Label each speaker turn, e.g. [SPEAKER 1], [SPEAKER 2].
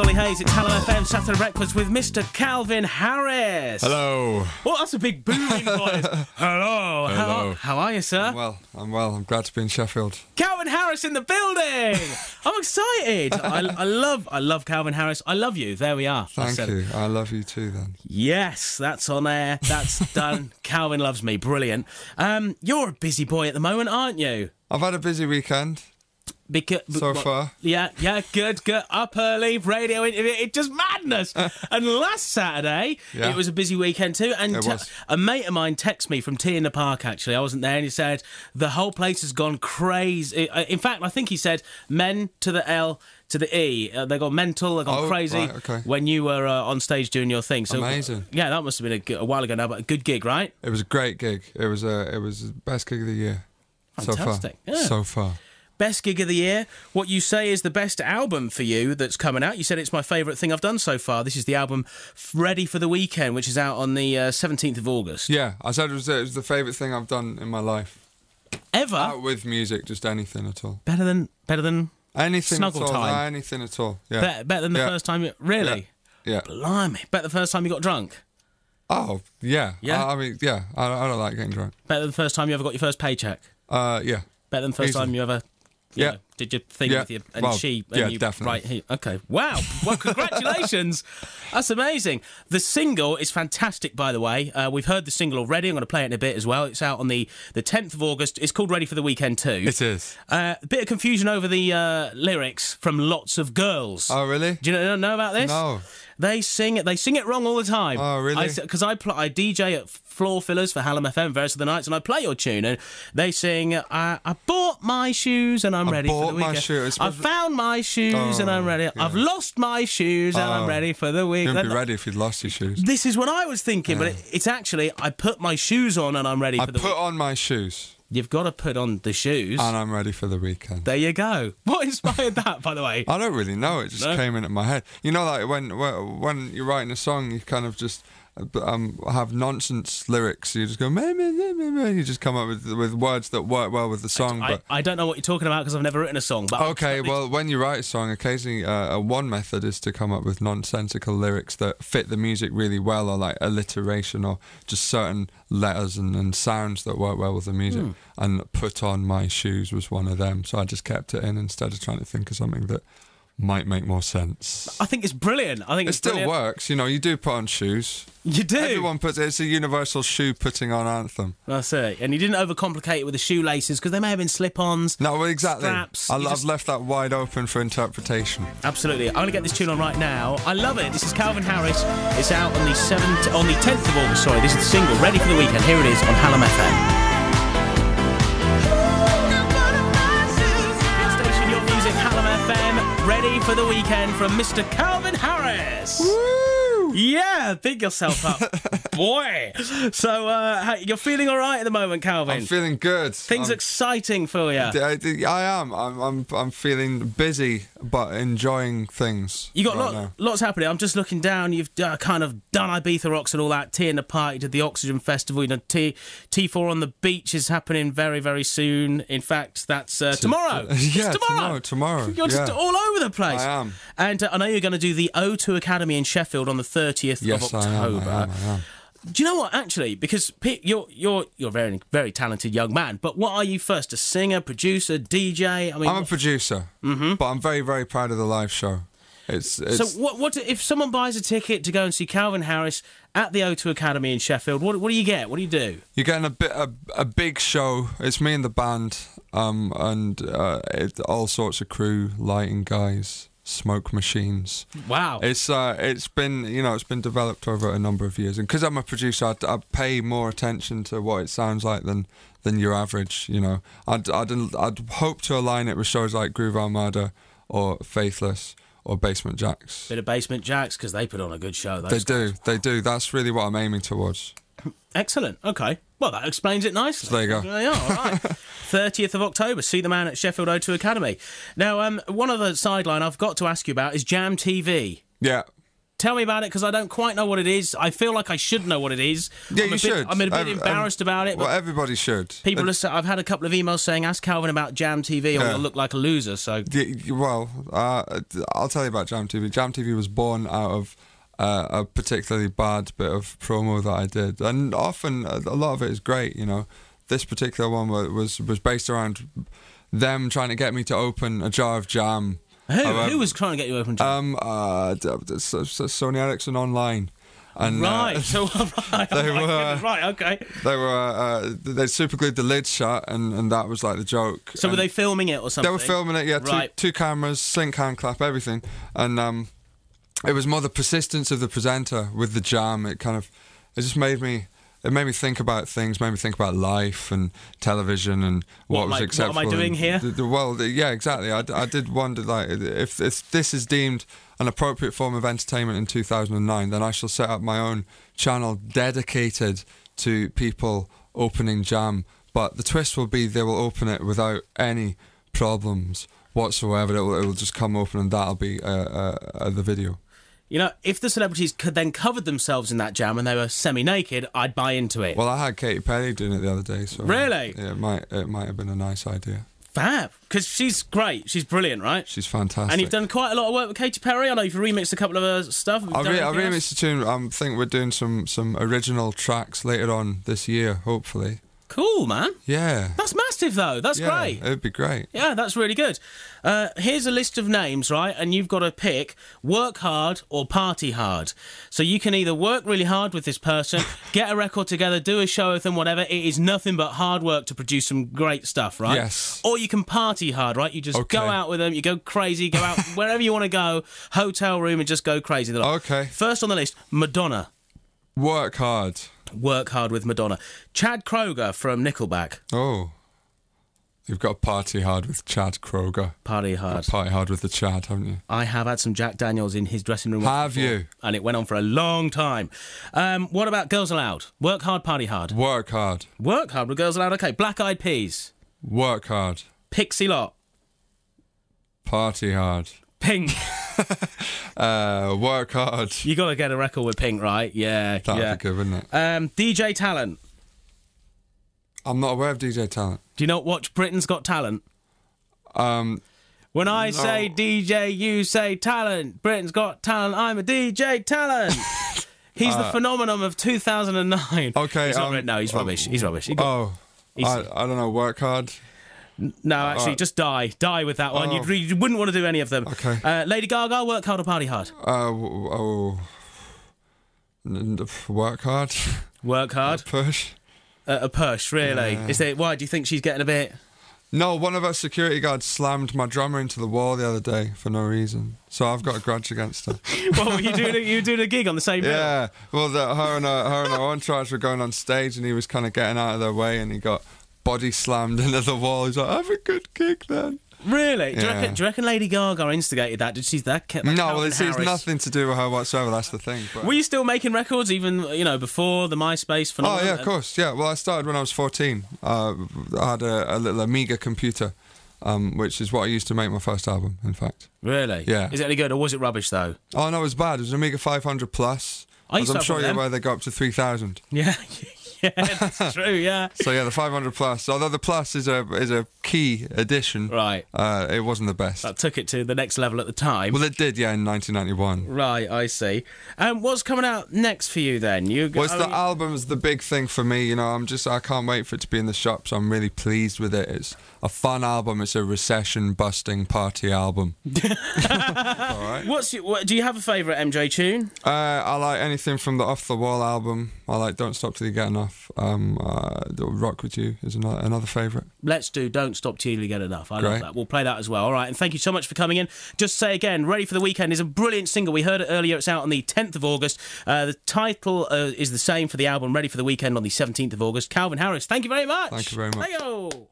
[SPEAKER 1] Ollie Hayes. It's Hallam FM Saturday Breakfast with Mr. Calvin Harris.
[SPEAKER 2] Hello.
[SPEAKER 1] Oh, that's a big booming voice. Hello.
[SPEAKER 2] Hello.
[SPEAKER 1] How are you, sir?
[SPEAKER 2] I'm well. I'm glad to be in Sheffield.
[SPEAKER 1] Calvin Harris in the building. I'm excited. I love Calvin Harris. I love you. There we are.
[SPEAKER 2] Thank you. I love you too, then.
[SPEAKER 1] Yes, that's on air. That's done. Calvin loves me. Brilliant. You're a busy boy at the moment, aren't you?
[SPEAKER 2] I've had a busy weekend. So far.
[SPEAKER 1] Yeah, good. Up early, radio interview, it's just madness. And last Saturday, it was a busy weekend too. And a mate of mine texted me from Tea in the Park, actually. I wasn't there, and he said, the whole place has gone crazy. In fact, I think he said, men to the L to the E. They got mental, they got crazy
[SPEAKER 2] right, okay.
[SPEAKER 1] when you were on stage doing your thing. So,
[SPEAKER 2] amazing. Yeah,
[SPEAKER 1] that must have been a while ago now, but a good gig, right?
[SPEAKER 2] It was a great gig. It was the best gig of the year.
[SPEAKER 1] Fantastic.
[SPEAKER 2] So far.
[SPEAKER 1] Yeah.
[SPEAKER 2] So far.
[SPEAKER 1] Best gig of the year. What you say is the best album for you that's coming out. You said it's my favourite thing I've done so far. This is the album Ready for the Weekend, which is out on the 17th of August.
[SPEAKER 2] Yeah, I said it was the favourite thing I've done in my life.
[SPEAKER 1] Ever?
[SPEAKER 2] Out with music, just anything at all.
[SPEAKER 1] Better than
[SPEAKER 2] anything
[SPEAKER 1] Snuggle
[SPEAKER 2] at all.
[SPEAKER 1] Time.
[SPEAKER 2] Anything at all. Yeah.
[SPEAKER 1] Better than the first time. Really?
[SPEAKER 2] Yeah.
[SPEAKER 1] Blimey. Better the first time you got drunk.
[SPEAKER 2] Oh yeah.
[SPEAKER 1] Yeah.
[SPEAKER 2] I mean, yeah. I don't like getting drunk.
[SPEAKER 1] Better than the first time you ever got your first paycheck.
[SPEAKER 2] Yeah.
[SPEAKER 1] Better than the first time you ever.
[SPEAKER 2] Yeah.
[SPEAKER 1] Did your thing with you and she and you
[SPEAKER 2] definitely.
[SPEAKER 1] right here. Okay. Wow. Well, congratulations. That's amazing. The single is fantastic, by the way. We've heard the single already. I'm going to play it in a bit as well. It's out on the 10th of August. It's called Ready for the Weekend too.
[SPEAKER 2] It is.
[SPEAKER 1] A bit of confusion over the lyrics from Lots of Girls.
[SPEAKER 2] Oh, really?
[SPEAKER 1] Do you know about this?
[SPEAKER 2] No.
[SPEAKER 1] They sing it wrong all the time.
[SPEAKER 2] Oh, really?
[SPEAKER 1] Because I DJ at Floor Fillers for Hallam FM various of the nights, and I play your tune, and they sing, I bought my shoes and I'm ready for the weekend. I found my shoes and I'm ready. Yeah. I've lost my shoes and I'm ready for the weekend.
[SPEAKER 2] You'd be ready if you'd lost your shoes.
[SPEAKER 1] This is what I was thinking, but it's actually, I put my shoes on and I'm ready for the weekend.
[SPEAKER 2] I put on my shoes.
[SPEAKER 1] You've got to put on the shoes.
[SPEAKER 2] And I'm ready for the weekend.
[SPEAKER 1] There you go. What inspired that, by the way?
[SPEAKER 2] I don't really know. It just came into my head. You know, like when you're writing a song, you kind of just have nonsense lyrics. You just go, meh, meh, meh, meh, meh. You just come up with words that work well with the song.
[SPEAKER 1] I don't know what you're talking about because I've never written a song. But
[SPEAKER 2] okay, well, when you write a song, occasionally one method is to come up with nonsensical lyrics that fit the music really well, or like alliteration, or just certain letters and sounds that work well with the music. And put on my shoes was one of them. So I just kept it in instead of trying to think of something that might make more sense.
[SPEAKER 1] I think it's brilliant. I think
[SPEAKER 2] it still works. You know, you do put on shoes.
[SPEAKER 1] You do.
[SPEAKER 2] Everyone puts it. It's a universal shoe putting on anthem.
[SPEAKER 1] That's it. And you didn't overcomplicate it with the shoelaces because they may have been slip-ons.
[SPEAKER 2] No, well, exactly.
[SPEAKER 1] Straps.
[SPEAKER 2] I've left that wide open for interpretation.
[SPEAKER 1] Absolutely. I'm going to get this tune on right now. I love it. This is Calvin Harris. It's out on the 10th of August. Sorry, this is the single. Ready for the Weekend. Here it is on Hallam FM. Ready for the Weekend from Mr. Calvin Harris.
[SPEAKER 2] Woo!
[SPEAKER 1] Yeah, big yourself up, boy. So you're feeling all right at the moment, Calvin?
[SPEAKER 2] I'm feeling good.
[SPEAKER 1] Things exciting for you.
[SPEAKER 2] I am. I'm feeling busy, but enjoying things.
[SPEAKER 1] You got lots happening. I'm just looking down. You've kind of done Ibiza Rocks and all that. Tea in the Park. You did the Oxygen Festival. You know, T4 on the Beach is happening very, very soon. In fact, that's tomorrow.
[SPEAKER 2] Yeah,
[SPEAKER 1] it's
[SPEAKER 2] tomorrow.
[SPEAKER 1] You're just all over the place.
[SPEAKER 2] I am.
[SPEAKER 1] And I know you're going to do the O2 Academy in Sheffield on the 30th of October.
[SPEAKER 2] I am.
[SPEAKER 1] Do you know what, actually? Because you're a very, very talented young man, but what are you first? A singer, producer, DJ? I mean,
[SPEAKER 2] I'm a producer, but I'm very, very proud of the live show.
[SPEAKER 1] So what if someone buys a ticket to go and see Calvin Harris at the O2 Academy in Sheffield? What do you get? What do you do?
[SPEAKER 2] You're getting a big show. It's me and the band, and all sorts of crew, lighting guys, smoke machines.
[SPEAKER 1] Wow.
[SPEAKER 2] It's been developed over a number of years, and because I'm a producer, I pay more attention to what it sounds like than your average. You know, I'd hope to align it with shows like Groove Armada or Faithless or Basement Jaxx.
[SPEAKER 1] Bit of Basement Jaxx, because they put on a good show.
[SPEAKER 2] They do. That's really what I'm aiming towards.
[SPEAKER 1] Excellent. Okay. Well, that explains it nicely.
[SPEAKER 2] So there you go.
[SPEAKER 1] There you are. All right. 30th of October. See the man at Sheffield O2 Academy. Now, one other sideline I've got to ask you about is Jam TV.
[SPEAKER 2] Yeah.
[SPEAKER 1] Tell me about it, because I don't quite know what it is. I feel like I should know what it is.
[SPEAKER 2] Yeah, you should.
[SPEAKER 1] I'm a bit embarrassed about it.
[SPEAKER 2] Well, everybody should.
[SPEAKER 1] People I've had a couple of emails saying, ask Calvin about Jam TV or you'll look like a loser. So,
[SPEAKER 2] well, I'll tell you about Jam TV. Jam TV was born out of a particularly bad bit of promo that I did, and often a lot of it is great. You know, this particular one was based around them trying to get me to open a jar of jam.
[SPEAKER 1] Who was trying to get you open jam?
[SPEAKER 2] Sony Ericsson Online. And,
[SPEAKER 1] right, okay.
[SPEAKER 2] They super glued the lid shut, and that was like the joke.
[SPEAKER 1] So were they filming it or something?
[SPEAKER 2] They were filming it, yeah.
[SPEAKER 1] Right.
[SPEAKER 2] Two cameras, sync, hand clap, everything, and it was more the persistence of the presenter with the jam. It just made me. It made me think about things, made me think about life and television and what was acceptable.
[SPEAKER 1] What am I doing here?
[SPEAKER 2] Well, yeah, exactly. I did wonder, like, if this is deemed an appropriate form of entertainment in 2009, then I shall set up my own channel dedicated to people opening jam. But the twist will be they will open it without any problems whatsoever. It will just come open, and that'll be the video.
[SPEAKER 1] You know, if the celebrities could then covered themselves in that jam and they were semi-naked, I'd buy into it.
[SPEAKER 2] Well, I had Katy Perry doing it the other day, so
[SPEAKER 1] really,
[SPEAKER 2] yeah, it might have been a nice idea.
[SPEAKER 1] Fab, because she's great, she's brilliant, right?
[SPEAKER 2] She's fantastic.
[SPEAKER 1] And you've done quite a lot of work with Katy Perry. I know you've remixed a couple of her stuff.
[SPEAKER 2] I remixed a tune. I think we're doing some original tracks later on this year, hopefully.
[SPEAKER 1] Cool, man.
[SPEAKER 2] Yeah.
[SPEAKER 1] That's massive, though. That's great.
[SPEAKER 2] It'd be great.
[SPEAKER 1] Yeah, that's really good. Here's a list of names, right? And you've got to pick work hard or party hard. So you can either work really hard with this person, get a record together, do a show with them, whatever. It is nothing but hard work to produce some great stuff, right?
[SPEAKER 2] Yes.
[SPEAKER 1] Or you can party hard, right? You just go out with them, you go crazy, go out wherever you want to go, hotel room, and just go crazy.
[SPEAKER 2] Okay.
[SPEAKER 1] First on the list, Madonna.
[SPEAKER 2] Work hard.
[SPEAKER 1] Work hard with Madonna. Chad Kroeger from Nickelback.
[SPEAKER 2] Oh. You've got party hard with Chad Kroeger.
[SPEAKER 1] Party hard.
[SPEAKER 2] Party hard with the Chad, haven't you?
[SPEAKER 1] I have had some Jack Daniels in his dressing room.
[SPEAKER 2] Have you?
[SPEAKER 1] And it went on for a long time. What about Girls Aloud? Work hard, party hard.
[SPEAKER 2] Work hard.
[SPEAKER 1] Work hard with Girls Aloud. Okay. Black Eyed Peas.
[SPEAKER 2] Work hard.
[SPEAKER 1] Pixie Lott.
[SPEAKER 2] Party hard.
[SPEAKER 1] Pink.
[SPEAKER 2] Work hard.
[SPEAKER 1] You got to get a record with Pink, right? Yeah.
[SPEAKER 2] That'd be good, wouldn't it?
[SPEAKER 1] DJ Talent.
[SPEAKER 2] I'm not aware of DJ Talent.
[SPEAKER 1] Do you not watch Britain's Got Talent? When I say DJ, you say talent. Britain's Got Talent. I'm a DJ Talent. He's the phenomenon of 2009.
[SPEAKER 2] Okay.
[SPEAKER 1] He's not no, he's rubbish. He's rubbish.
[SPEAKER 2] I don't know. Work hard.
[SPEAKER 1] No, actually, just die. Die with that one. You wouldn't want to do any of them.
[SPEAKER 2] Okay.
[SPEAKER 1] Lady Gaga, work hard or party hard?
[SPEAKER 2] Work hard.
[SPEAKER 1] Work hard.
[SPEAKER 2] Push.
[SPEAKER 1] A push, really? Yeah. Why do you think she's getting a bit?
[SPEAKER 2] No, one of our security guards slammed my drummer into the wall the other day for no reason. So I've got a grudge against her.
[SPEAKER 1] Well, you were doing a gig on the same bill?
[SPEAKER 2] Yeah. Well, her and her entourage were going on stage, and he was kind of getting out of their way, and he got body slammed into the wall. He's like, have a good gig then.
[SPEAKER 1] Really? Do you reckon Lady Gaga instigated that? Did she that?
[SPEAKER 2] No, well, it's nothing to do with her whatsoever. That's the thing. But
[SPEAKER 1] were you still making records even before the MySpace phenomenon?
[SPEAKER 2] Oh yeah, of course. Yeah. Well, I started when I was 14. I had a little Amiga computer, which is what I used to make my first album. In fact.
[SPEAKER 1] Really?
[SPEAKER 2] Yeah.
[SPEAKER 1] Is it any good or was it rubbish though?
[SPEAKER 2] Oh no, it was bad. It was an Amiga 500 Plus. I'm sure you're aware they got up to 3,000.
[SPEAKER 1] Yeah. Yeah, that's true, yeah.
[SPEAKER 2] So yeah, the 500 Plus, although the Plus is a key addition,
[SPEAKER 1] right?
[SPEAKER 2] It wasn't the best.
[SPEAKER 1] That took it to the next level at the time.
[SPEAKER 2] Well, it did, yeah, in 1991.
[SPEAKER 1] Right, I see. What's coming out next for you then?
[SPEAKER 2] The album's the big thing for me. You know, I can't wait for it to be in the shops. I'm really pleased with it. It's a fun album. It's a recession-busting party album. All right.
[SPEAKER 1] Do you have a favourite MJ tune?
[SPEAKER 2] I like anything from the Off the Wall album. I like Don't Stop Till You Get Enough. Rock With You is another favourite.
[SPEAKER 1] Let's do Don't Stop Till You Get Enough. I love that. We'll play that as well. All right, and thank you so much for coming in. Just say again, Ready for the Weekend is a brilliant single. We heard it earlier. It's out on the 10th of August. The title is the same for the album, Ready for the Weekend, on the 17th of August. Calvin Harris, thank you very much.
[SPEAKER 2] Thank you very much.
[SPEAKER 1] Hey-o.